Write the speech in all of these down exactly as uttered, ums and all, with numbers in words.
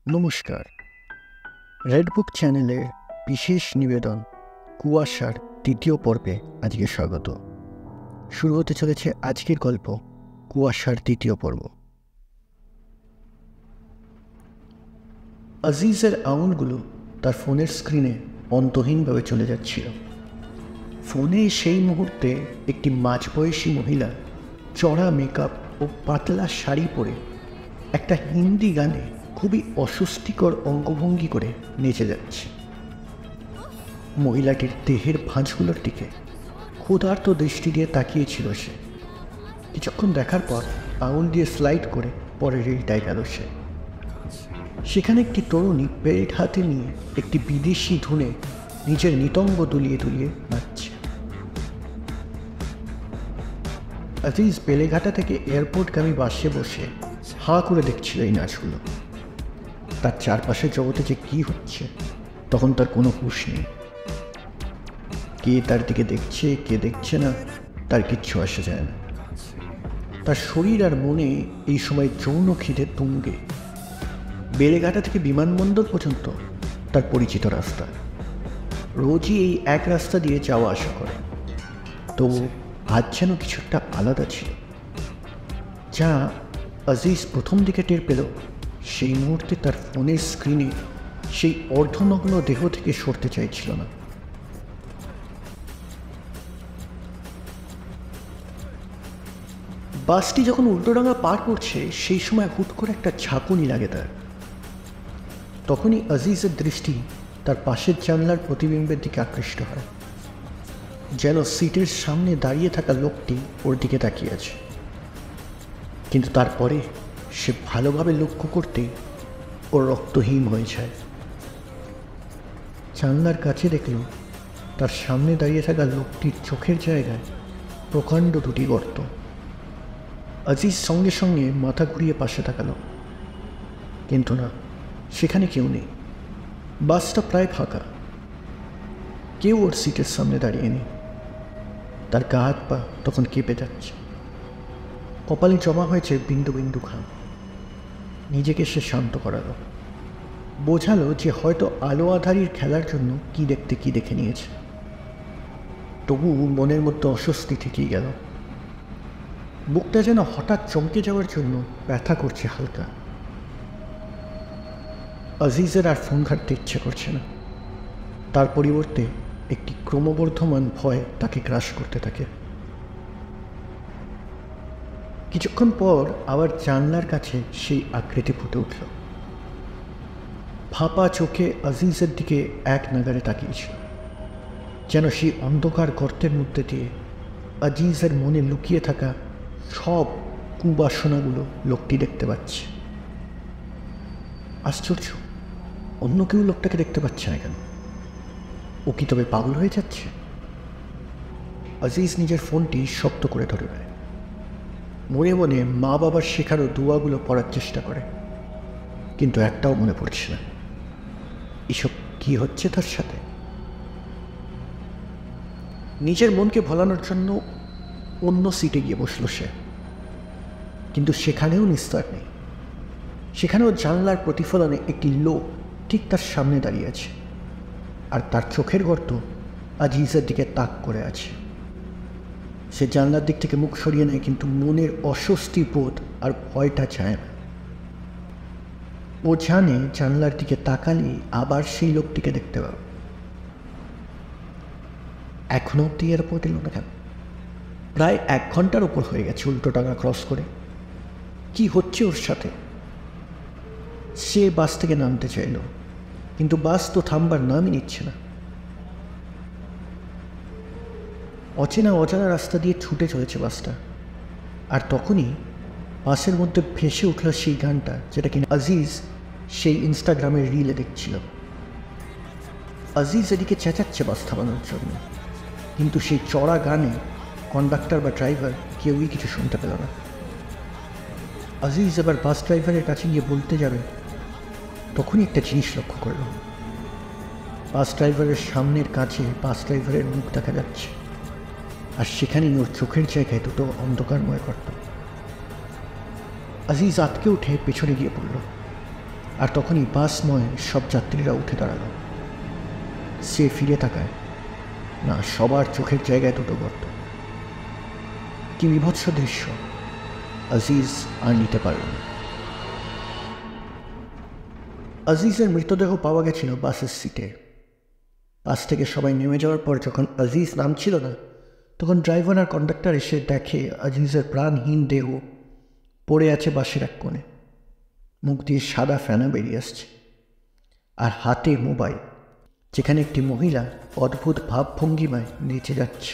নমস্কার, red book চ্যানেলের বিশেষ নিবেদন কুয়াশার তৃতীয় পর্বে আজকে স্বাগত। শুরু হতে চলেছে আজকের গল্প কুয়াশার তৃতীয় পর্ব। আজিজের আঙুলগুলো তার ফোনের স্ক্রিনে অন্তহীনভাবে চলে যাচ্ছিল। ফোনে সেই মুহূর্তে একটি মাঝবয়সী মহিলা চড়া মেকআপ ও পাতলা শাড়ি পরে একটা হিন্দি গানে খুবই অস্বস্তিকর অঙ্গভঙ্গি করে নেচে যাচ্ছে। মহিলাটির দেহের ভাঁজগুলোর দিকে ক্ষুধার্ত দৃষ্টি দিয়ে তাকিয়েছিল সে। কিছুক্ষণ দেখার পর আঙুল দিয়ে স্লাইড করে পরে রেলটায় গেল সে। সেখানে একটি তরুণী বেল্ট হাতে নিয়ে একটি বিদেশি ধুনে নিজের নিতম্ব দুলিয়ে দুলিয়ে নাচছে। আজিজ বেলেঘাটা থেকে এয়ারপোর্টগামী বাসে বসে হাঁ করে দেখছিল এই নাচগুলো। তার চারপাশের জগতে যে কী হচ্ছে তখন তার কোনো হুঁশ নেই। কে তার দিকে দেখছে কে দেখছে না তার কিচ্ছু আসে যায় না। তার শরীর আর মনে এই সময় যৌন খিদে তুঙ্গে। বেলেঘাটা থেকে বিমানবন্দর পর্যন্ত তার পরিচিত রাস্তা, রোজই এই এক রাস্তা দিয়ে যাওয়া আসা করে। তবু আজ যেন কিছু একটা আলাদা ছিল, যা আজিজ প্রথম দিকে টের পেল সেই মুহূর্তে তার ফোনের স্ক্রিনে সেই অর্ধনগ্ন দেহ থেকে সরতে চাইছিল না। বাসটি যখন উল্টোডাঙা পার করছে সেই সময় হুট করে একটা ঝাঁকুনি লাগে তার। তখনই আজিজের দৃষ্টি তার পাশের জানলার প্রতিবিম্বের দিকে আকৃষ্ট হয়, যেন সিটের সামনে দাঁড়িয়ে থাকা লোকটি ওর দিকে তাকিয়ে আছে। কিন্তু তারপরে সে ভালোভাবে লক্ষ্য করতেই ওর রক্তহীন হয়ে যায়। জানলার কাছে দেখল তার সামনে দাঁড়িয়ে থাকা লোকটির চোখের জায়গায় প্রকাণ্ড দুটি গর্ত। আজিজ সঙ্গে সঙ্গে মাথা ঘুরিয়ে পাশে তাকালো, কিন্তু না, সেখানে কেউ নেই। বাসটা প্রায় ফাঁকা, কেউ ওর সিটের সামনে দাঁড়িয়ে নেই। তার গা হাত পা তখন কেঁপে যাচ্ছে, কপালে জমা হয়েছে বিন্দু বিন্দু ঘাম। নিজেকে সে শান্ত করালো, বোঝালো যে হয়তো আলো আধারির খেলার জন্য কি দেখতে কি দেখে নিয়েছে। তবু মনের মধ্যে অস্বস্তি থেকেই গেল। বুকটা যেন হঠাৎ চমকে যাওয়ার জন্য ব্যথা করছে হালকা। আজিজের আর ফোন ঘাটতে ইচ্ছে করছে না। তার পরিবর্তে একটি ক্রমবর্ধমান ভয় তাকে গ্রাস করতে থাকে। কিছুক্ষণ পর আবার জানলার কাছে সেই আকৃতি ফুটে উঠল। ফাঁপা চোখে আজিজের দিকে এক নাগারে তাকিয়েছিল, যেন সেই অন্ধকার গর্তের মধ্যে দিয়ে আজিজের মনে লুকিয়ে থাকা সব কুবাসনাগুলো লোকটি দেখতে পাচ্ছে। আশ্চর্য, অন্য কেউ লোকটাকে দেখতে পাচ্ছে না কেন? ও কি তবে পাগল হয়ে যাচ্ছে? আজিজ নিজের ফোনটি শক্ত করে ধরে নেয়। মনে মনে মা বাবার শেখানো দোয়াগুলো পড়ার চেষ্টা করে, কিন্তু একটাও মনে পড়ছে না। এসব কি হচ্ছে তার সাথে? নিজের মনকে ভোলানোর জন্য অন্য সিটে গিয়ে বসল সে, কিন্তু সেখানেও নিস্তার নেই। সেখানেও জানলার প্রতিফলনে একটি লোক ঠিক তার সামনে দাঁড়িয়ে আছে, আর তার চোখের গর্ত আজিজের দিকে তাক করে আছে। সে জানলার দিক থেকে মুখ সরিয়ে নেয়, কিন্তু মনের অস্বস্তি বোধ আর ভয়টা যায় না। ও জানে জানলার দিকে তাকালে আবার সেই লোকটিকে দেখতে পাবে। এখনো অব্দি এয়ারপোর্ট এলো না কেন? প্রায় এক ঘন্টার ওপর হয়ে গেছে উল্টোডাঙা ক্রস করে। কি হচ্ছে ওর সাথে? সে বাস থেকে নামতে চাইল, কিন্তু বাস তো থামবার নামই নিচ্ছে না। অচেনা অজানা রাস্তা দিয়ে ছুটে চলেছে বাসটা, আর তখনই বাসের মধ্যে ভেসে উঠল সেই গানটা, যেটা কিনা আজিজ সেই ইনস্টাগ্রামের রিলে দেখছিল। আজিজ এদিকে চেঁচাচ্ছে বাস থামানোর জন্য, কিন্তু সেই চড়া গানে কন্ডাক্টর বা ড্রাইভার কেউই কিছু শুনতে পেল না। আজিজ এবার বাস ড্রাইভারের কাছে গিয়ে বলতে যাবে, তখনই একটা জিনিস লক্ষ্য করল। বাস ড্রাইভারের সামনের কাছে বাস ড্রাইভারের মুখ দেখা যাচ্ছে, আর সেখানেই ওর চোখের জায়গায় দুটো অন্ধকারময় গর্ত। আজিজ আটকে উঠে পেছনে গিয়ে পড়ল। আর তখনই বাসময় সব যাত্রীরা উঠে দাঁড়ালো। সে ফিরে তাকায়, না, সবার চোখের জায়গায় দুটো গর্ত। কি বিভৎস দৃশ্য! আজিজ আর নিতে পারল না। আজিজের মৃতদেহ পাওয়া গেছিল বাসের সিটে। বাস থেকে সবাই নেমে যাওয়ার পর যখন আজিজ নামছিল না, তখন ড্রাইভার আর কন্ডাক্টর এসে দেখে আজিজের প্রাণহীন দেহ পড়ে আছে বাসের এক কোণে। মুখ দিয়ে সাদা ফেনা বেরিয়ে আসছে, আর হাতে মোবাইল, যেখানে একটি মহিলা অদ্ভুত ভাবভঙ্গিমায় নেচে যাচ্ছে।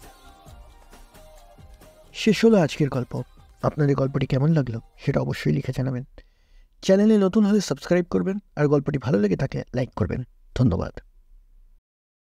শেষ হলো আজকের গল্প। আপনাদের গল্পটি কেমন লাগলো সেটা অবশ্যই লিখে জানাবেন। চ্যানেলে নতুন হলে সাবস্ক্রাইব করবেন, আর গল্পটি ভালো লেগে থাকলে লাইক করবেন। ধন্যবাদ।